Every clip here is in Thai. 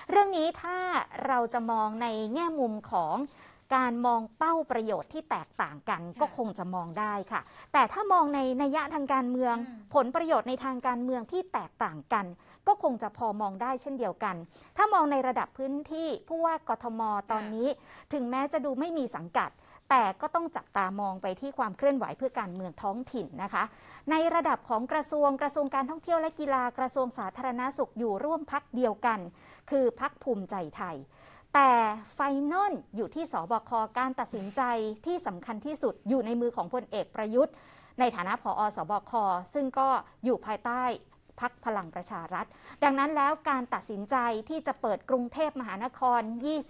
เรื่องนี้ถ้าเราจะมองในแง่มุมของการมองเป้าประโยชน์ที่แตกต่างกันก็คงจะมองได้ค่ะแต่ถ้ามองในนัยทางการเมืองผลประโยชน์ในทางการเมืองที่แตกต่างกันก็คงจะพอมองได้เช่นเดียวกันถ้ามองในระดับพื้นที่ผู้ว่ากทมตอนนี้ถึงแม้จะดูไม่มีสังกัดแต่ก็ต้องจับตามองไปที่ความเคลื่อนไหวเพื่อการเมืองท้องถิ่นนะคะในระดับของกระทรวงการท่องเที่ยวและกีฬากระทรวงสาธารณสุขอยู่ร่วมพรรคเดียวกันคือพรรคภูมิใจไทยแต่ไฟนอลอยู่ที่สบคการตัดสินใจที่สำคัญที่สุดอยู่ในมือของพลเอกประยุทธ์ในฐานะผอ.สบคซึ่งก็อยู่ภายใต้พรรคพลังประชารัฐดังนั้นแล้วการตัดสินใจที่จะเปิดกรุงเทพมหานคร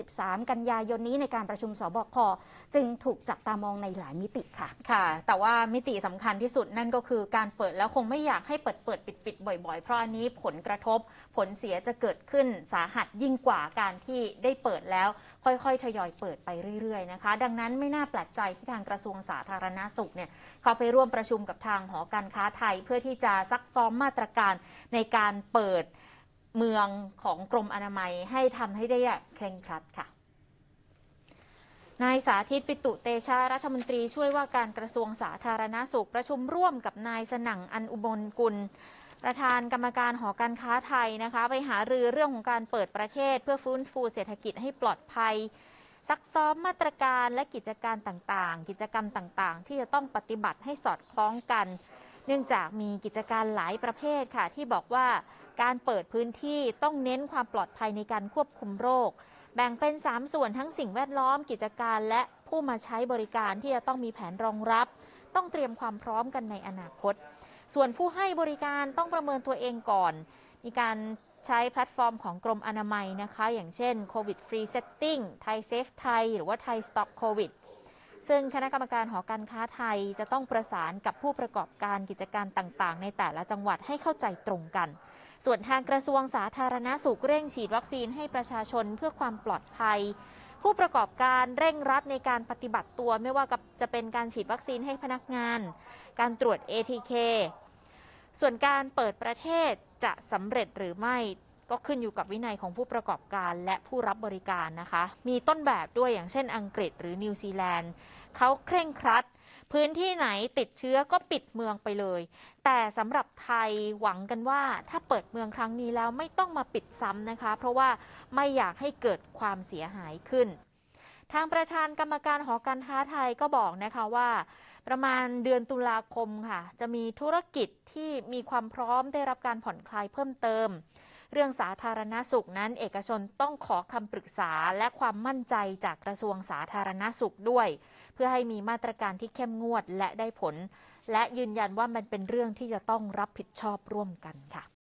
23กันยายนนี้ในการประชุมสบคจึงถูกจับตามองในหลายมิติค่ะค่ะแต่ว่ามิติสำคัญที่สุดนั่นก็คือการเปิดแล้วคงไม่อยากให้เปิดปิดบ่อยๆเพราะอันนี้ผลกระทบผลเสียจะเกิดขึ้นสาหัสยิ่งกว่าการที่ได้เปิดแล้วค่อยๆทยอยเปิดไปเรื่อยๆนะคะดังนั้นไม่น่าแปลกใจที่ทางกระทรวงสาธารณสุขเนี่ยเขาไปร่วมประชุมกับทางหอการค้าไทยเพื่อที่จะซักซ้อมมาตรการในการเปิดเมืองของกรมอนามัยให้ทำให้ได้เคร่งครัดค่ะนายสาธิตปิตุเตชะรัฐมนตรีช่วยว่าการกระทรวงสาธารณสุขประชุมร่วมกับนายสนั่งอันอุบลกุลประธานกรรมการหอการค้าไทยนะคะไปหารือเรื่องของการเปิดประเทศเพื่อฟื้นฟูเศรษฐกิจให้ปลอดภัยซักซ้อมมาตรการและกิจการต่างๆกิจกรรมต่างๆที่จะต้องปฏิบัติให้สอดคล้องกันเนื่องจากมีกิจการหลายประเภทค่ะที่บอกว่าการเปิดพื้นที่ต้องเน้นความปลอดภัยในการควบคุมโรคแบ่งเป็น3ส่วนทั้งสิ่งแวดล้อมกิจการและผู้มาใช้บริการที่จะต้องมีแผนรองรับต้องเตรียมความพร้อมกันในอนาคตส่วนผู้ให้บริการต้องประเมินตัวเองก่อนมีการใช้แพลตฟอร์มของกรมอนามัยนะคะอย่างเช่น COVID Free Setting ไทยเซฟไทยหรือว่าไทย Stop COVID ซึ่งคณะกรรมการหอการค้าไทยจะต้องประสานกับผู้ประกอบการกิจการต่างๆในแต่ละจังหวัดให้เข้าใจตรงกันส่วนทางกระทรวงสาธารณสุขเร่งฉีดวัคซีนให้ประชาชนเพื่อความปลอดภัยผู้ประกอบการเร่งรัดในการปฏิบัติตัวไม่ว่าจะเป็นการฉีดวัคซีนให้พนักงานการตรวจ ATK ส่วนการเปิดประเทศจะสำเร็จหรือไม่ก็ขึ้นอยู่กับวินัยของผู้ประกอบการและผู้รับบริการนะคะมีต้นแบบด้วยอย่างเช่นอังกฤษหรือนิวซีแลนด์เขาเคร่งครัดพื้นที่ไหนติดเชื้อก็ปิดเมืองไปเลยแต่สำหรับไทยหวังกันว่าถ้าเปิดเมืองครั้งนี้แล้วไม่ต้องมาปิดซ้ำนะคะเพราะว่าไม่อยากให้เกิดความเสียหายขึ้นทางประธานกรรมการหอการค้าไทยก็บอกนะคะว่าประมาณเดือนตุลาคมค่ะจะมีธุรกิจที่มีความพร้อมได้รับการผ่อนคลายเพิ่มเติมเรื่องสาธารณสุขนั้นเอกชนต้องขอคำปรึกษาและความมั่นใจจากกระทรวงสาธารณสุขด้วยเพื่อให้มีมาตรการที่เข้มงวดและได้ผลและยืนยันว่ามันเป็นเรื่องที่จะต้องรับผิดชอบร่วมกันค่ะ